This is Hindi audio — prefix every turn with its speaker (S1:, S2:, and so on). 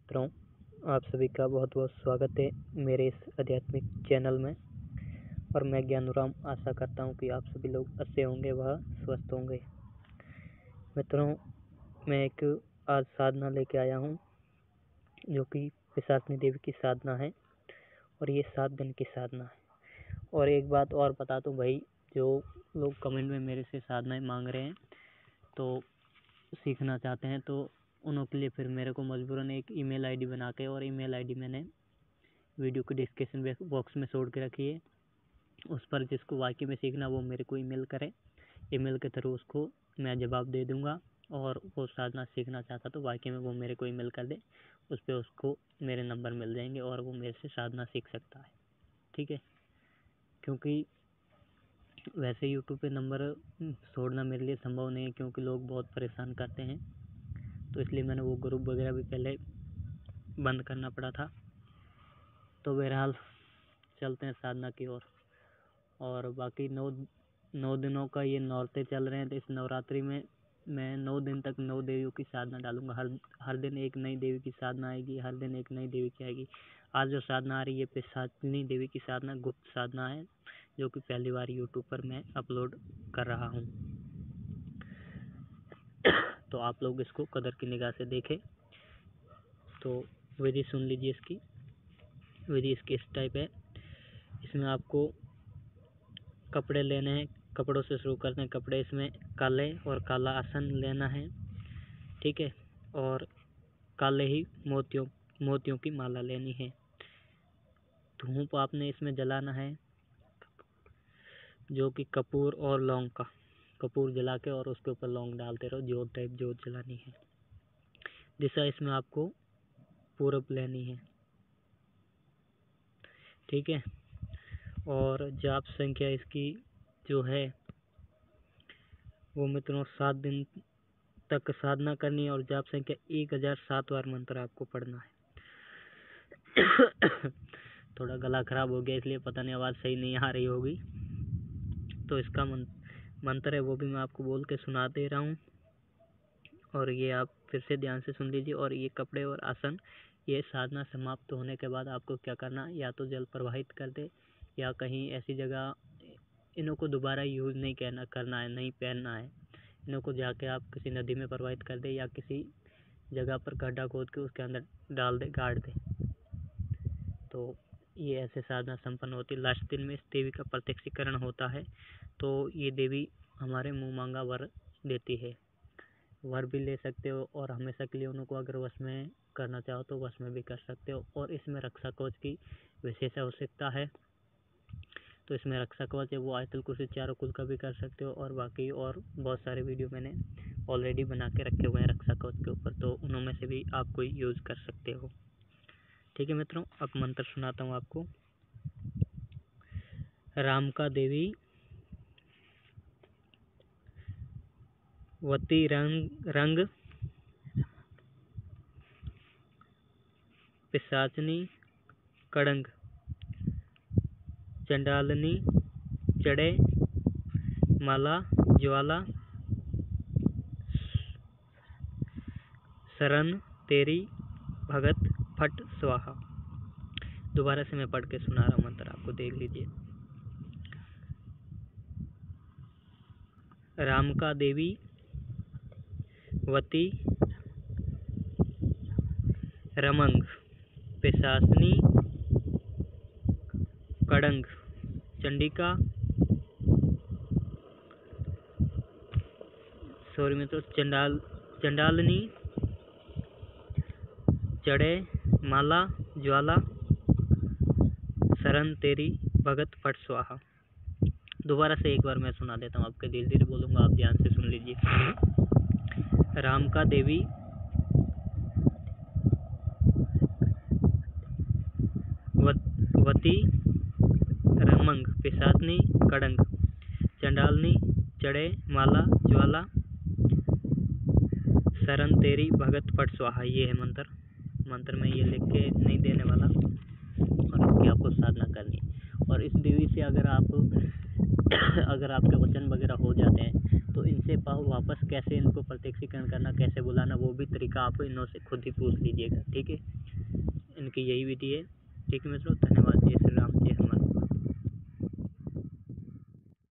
S1: मित्रों, आप सभी का बहुत बहुत स्वागत है मेरे इस आध्यात्मिक चैनल में। और मैं ज्ञानूराम आशा करता हूं कि आप सभी लोग अच्छे होंगे व स्वस्थ होंगे। मित्रों, मैं एक आज साधना लेके आया हूं जो कि पिशाचिनी देवी की साधना है और ये 7 दिन की साधना है। और एक बात और बता दूं भाई, जो लोग कमेंट में मेरे से साधनाएं मांग रहे हैं तो सीखना चाहते हैं, तो उनके के लिए फिर मेरे को मजबूरन एक ईमेल आईडी बना के, और ईमेल आईडी मैंने वीडियो के डिस्क्रिप्शन बॉक्स में छोड़ के रखी है। उस पर जिसको वाकई में सीखना वो मेरे को ईमेल करे, ईमेल के थ्रू उसको मैं जवाब दे दूंगा। और वो साधना सीखना चाहता तो वाकई में वो मेरे को ईमेल कर दे, उस पर उसको मेरे नंबर मिल जाएंगे और वो मेरे से साधना सीख सकता है। ठीक है, क्योंकि वैसे यूट्यूब पे नंबर छोड़ना मेरे लिए संभव नहीं है, क्योंकि लोग बहुत परेशान करते हैं, तो इसलिए मैंने वो ग्रुप वगैरह भी पहले बंद करना पड़ा था। तो बहरहाल चलते हैं साधना की ओर। और बाकी 9 दिनों का ये नौरते चल रहे हैं, तो इस नवरात्रि में मैं 9 दिन तक 9 देवियों की साधना डालूंगा। हर दिन एक नई देवी की साधना आएगी, हर दिन एक नई देवी की आएगी। आज जो साधना आ रही है पिशाचिनी देवी की साधना, गुप्त साधना है, जो कि पहली बार यूट्यूब पर मैं अपलोड कर रहा हूँ। तो आप लोग इसको कदर की निगाह से देखें। तो विधि सुन लीजिए। इसकी विधि इसकी इस टाइप है। इसमें आपको कपड़े लेने हैं, कपड़ों से शुरू करते हैं। कपड़े इसमें काले और काला आसन लेना है, ठीक है। और काले ही मोतियों की माला लेनी है। धूप आपने इसमें जलाना है, जो कि कपूर और लौंग का। कपूर जला के और उसके ऊपर लौंग डालते रहो, जोत टाइप जोत जलानी है। दिशा इसमें आपको पूरब लेनी है, ठीक है। और जाप संख्या इसकी जो है वो मित्रों 7 दिन तक साधना करनी है, और जाप संख्या 1007 बार मंत्र आपको पढ़ना है। थोड़ा गला खराब हो गया, इसलिए पता नहीं आवाज़ सही नहीं आ रही होगी। तो इसका मंत्र है वो भी मैं आपको बोल के सुना दे रहा हूँ, और ये आप फिर से ध्यान से सुन लीजिए। और ये कपड़े और आसन, ये साधना समाप्त होने के बाद आपको क्या करना, या तो जल प्रवाहित कर दे, या कहीं ऐसी जगह इन्हों को दोबारा यूज़ नहीं करना है, नहीं पहनना है। इन्हों को जाके आप किसी नदी में प्रवाहित कर दे, या किसी जगह पर गड्ढा खोद के उसके अंदर डाल दे, गाड़ दे। तो ये ऐसे साधना संपन्न होती है। लास्ट दिन में इस देवी का प्रत्यक्षीकरण होता है। तो ये देवी हमारे मुँह मांगा वर देती है। वर भी ले सकते हो, और हमेशा के लिए उनको अगर वश में करना चाहो तो वश में भी कर सकते हो। और इसमें रक्षा कवच की विशेष आवश्यकता है। तो इसमें रक्षा कवच है वो आयतल कुर्सी चारों कुल का भी कर सकते हो, और बाकी और बहुत सारे वीडियो मैंने ऑलरेडी बना के रखे हुए हैं रक्षा कवच के ऊपर, तो उनमें से भी आप कोई यूज़ कर सकते हो। ठीक है मित्रों, अब मंत्र सुनाता हूँ आपको। राम का देवी वती रंग पिशाचनी कड़ंग चंडालनी चढ़े माला ज्वाला शरण तेरी भगत फट स्वाहा। दोबारा से मैं पढ़ के सुना रहा हूँ मंत्र, आपको देख लीजिए। राम का देवी वती रमंग पिशाचनी कड़ंग चंडिका चंडालनी चढ़े माला ज्वाला शरण तेरी भगत फट स्वाहा। दोबारा से एक बार मैं सुना देता हूँ, आपके धीरे धीरे बोलूँगा, आप ध्यान से सुन लीजिए। राम का देवी वती रमंग पिशाचनी कड़ंग चंडालनी चढ़े माला ज्वाला शरण तेरी भगत फट स्वाहा। ये है मंत्र में ये लिख के नहीं देने वाला, और इसकी आपको साधना करनी है। और इस देवी से अगर आपके वचन वगैरह हो जाते हैं तो इनसे वापस कैसे इनको प्रत्यक्षीकरण करना, कैसे बुलाना, वो भी तरीका आप इनों से खुद ही पूछ लीजिएगा। ठीक है, इनकी यही विधि है। ठीक है मित्रों, धन्यवाद। जय श्री राम, जय